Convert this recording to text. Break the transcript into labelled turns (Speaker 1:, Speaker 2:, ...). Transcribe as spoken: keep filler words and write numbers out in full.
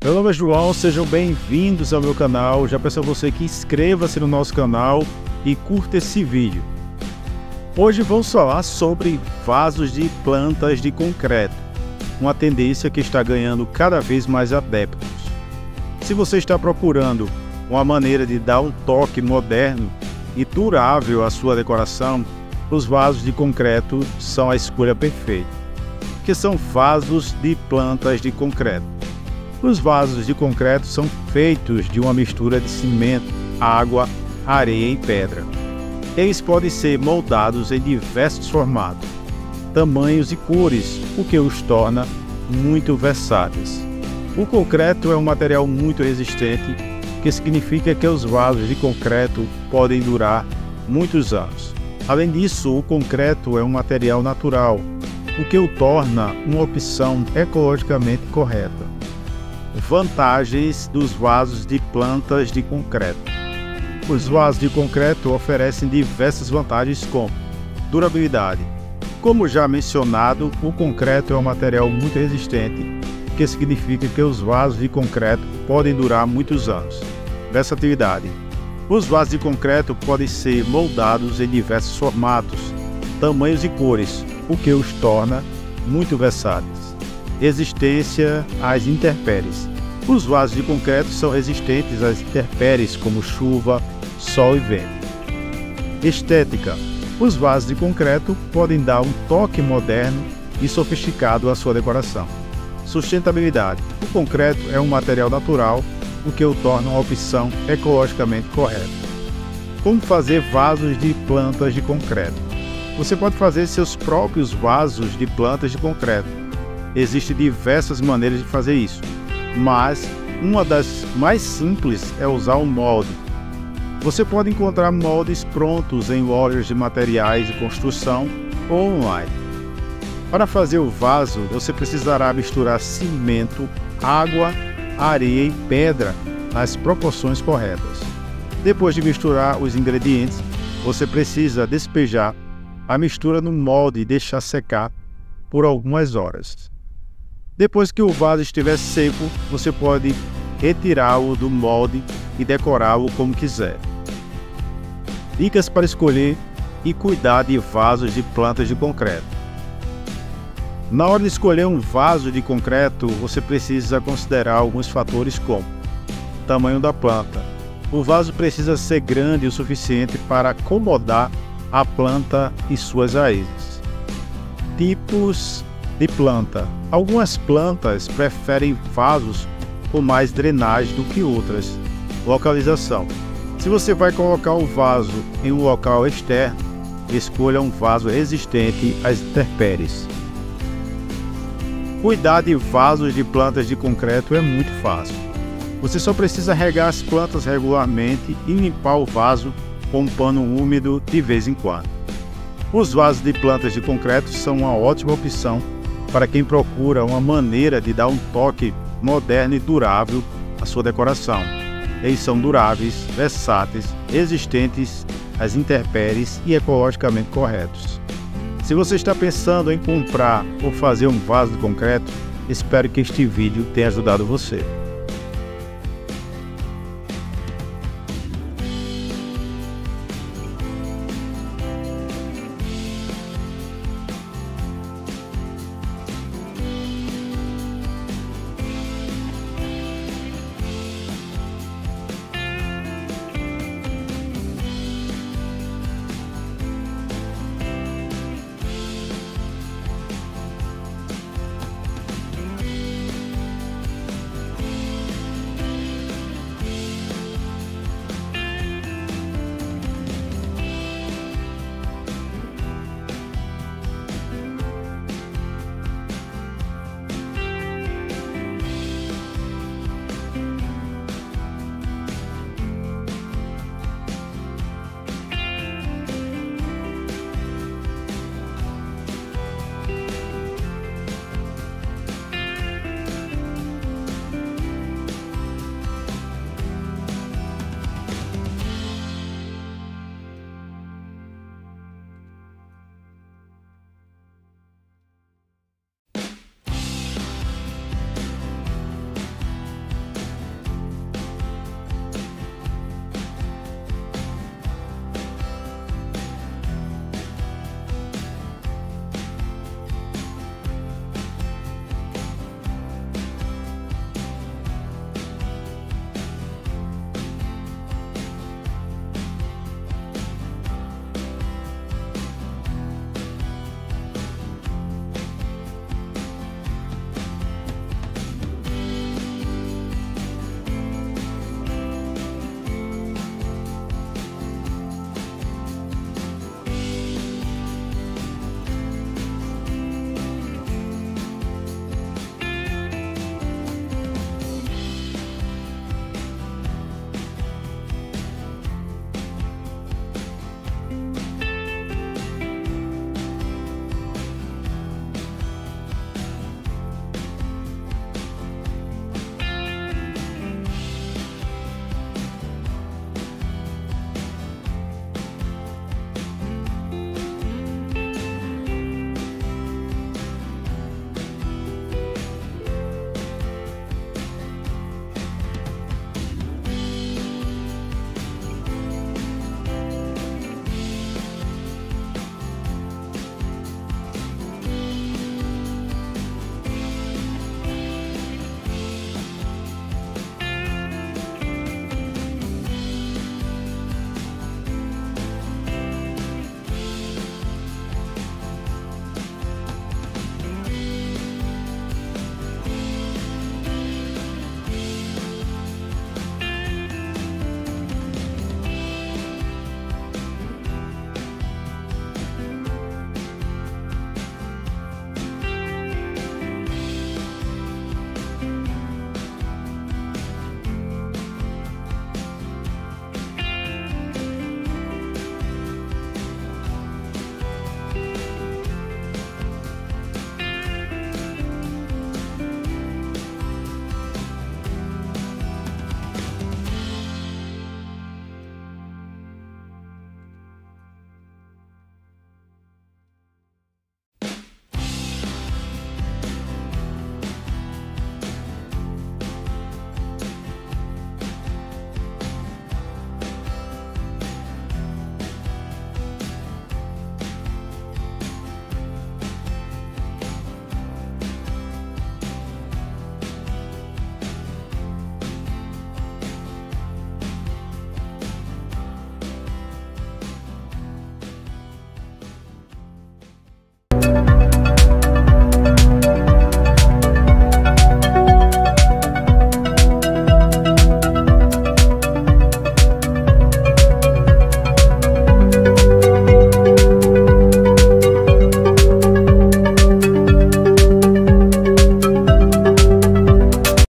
Speaker 1: Meu nome é João, sejam bem-vindos ao meu canal. Já peço a você que inscreva-se no nosso canal e curta esse vídeo. Hoje vamos falar sobre vasos de plantas de concreto, uma tendência que está ganhando cada vez mais adeptos. Se você está procurando uma maneira de dar um toque moderno e durável à sua decoração, os vasos de concreto são a escolha perfeita, que são vasos de plantas de concreto. Os vasos de concreto são feitos de uma mistura de cimento, água, areia e pedra. Eles podem ser moldados em diversos formatos, tamanhos e cores, o que os torna muito versáteis. O concreto é um material muito resistente, que significa que os vasos de concreto podem durar muitos anos. Além disso, o concreto é um material natural, o que o torna uma opção ecologicamente correta. Vantagens dos vasos de plantas de concreto. Os vasos de concreto oferecem diversas vantagens como durabilidade. Como já mencionado, o concreto é um material muito resistente, que significa que os vasos de concreto podem durar muitos anos. Versatilidade. Os vasos de concreto podem ser moldados em diversos formatos, tamanhos e cores, o que os torna muito versáteis. Resistência às intempéries. Os vasos de concreto são resistentes às intempéries como chuva, sol e vento. Estética. Os vasos de concreto podem dar um toque moderno e sofisticado à sua decoração. Sustentabilidade. O concreto é um material natural, o que o torna uma opção ecologicamente correta. Como fazer vasos de plantas de concreto? Você pode fazer seus próprios vasos de plantas de concreto. Existem diversas maneiras de fazer isso, mas uma das mais simples é usar um molde. Você pode encontrar moldes prontos em lojas de materiais de construção ou online. Para fazer o vaso, você precisará misturar cimento, água, areia e pedra nas proporções corretas. Depois de misturar os ingredientes, você precisa despejar a mistura no molde e deixar secar por algumas horas. Depois que o vaso estiver seco, você pode retirá-lo do molde e decorá-lo como quiser. Dicas para escolher e cuidar de vasos de plantas de concreto. Na hora de escolher um vaso de concreto, você precisa considerar alguns fatores como tamanho da planta. O vaso precisa ser grande o suficiente para acomodar a planta e suas raízes. Tipos de planta. Algumas plantas preferem vasos com mais drenagem do que outras. Localização. Se você vai colocar o vaso em um local externo, escolha um vaso resistente às intempéries. Cuidar de vasos de plantas de concreto é muito fácil. Você só precisa regar as plantas regularmente e limpar o vaso com um pano úmido de vez em quando. Os vasos de plantas de concreto são uma ótima opção para quem procura uma maneira de dar um toque moderno e durável à sua decoração. Eles são duráveis, versáteis, resistentes às intempéries e ecologicamente corretos. Se você está pensando em comprar ou fazer um vaso de concreto, espero que este vídeo tenha ajudado você.